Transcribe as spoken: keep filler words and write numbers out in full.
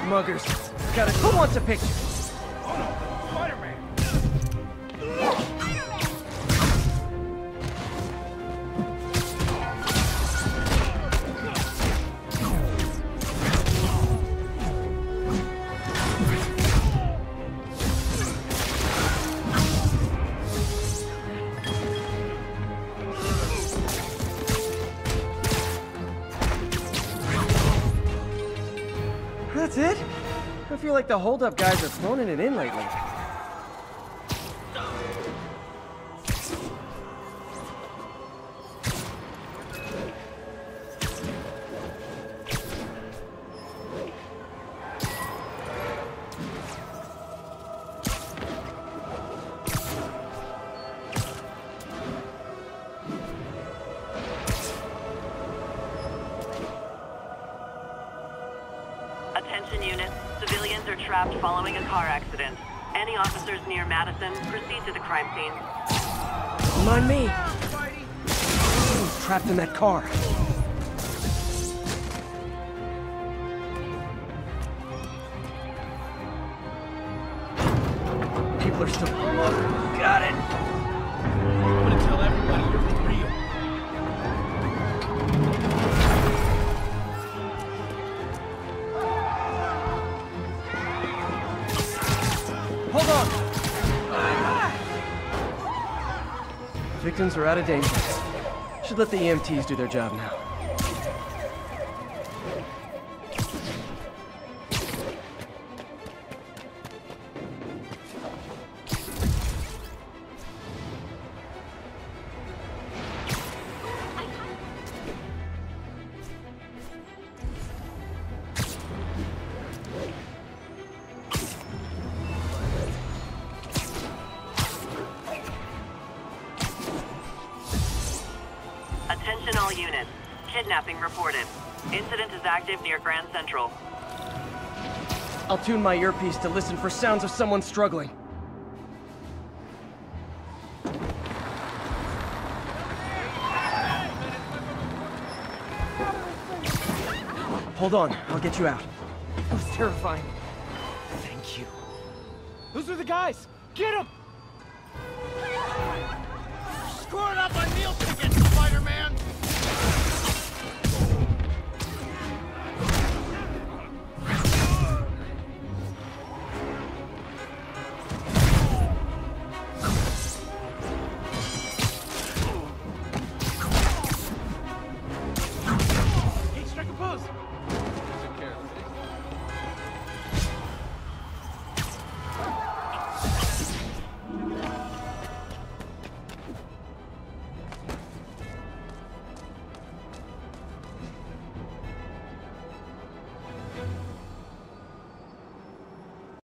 Muggers. Got it. Who wants a picture? Oh no, Spider-Man! That's it? I feel like the hold-up guys are phoning it in lately. Attention units. Civilians are trapped following a car accident. Any officers near Madison, proceed to the crime scene. Mind me. Someone's trapped in that car. People are still... Got it! I'm gonna tell everybody you're for real. Hold on! Victims are out of danger. Should let the E M Ts do their job now. Attention all units. Kidnapping reported. Incident is active near Grand Central. I'll tune my earpiece to listen for sounds of someone struggling. Hold on, I'll get you out. That was terrifying. Thank you. Those are the guys! Get them!